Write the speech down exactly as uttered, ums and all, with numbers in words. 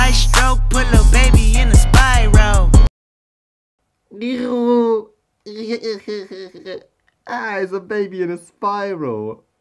Right stroke, put little baby in a spiral. Ah, it's a baby in a spiral.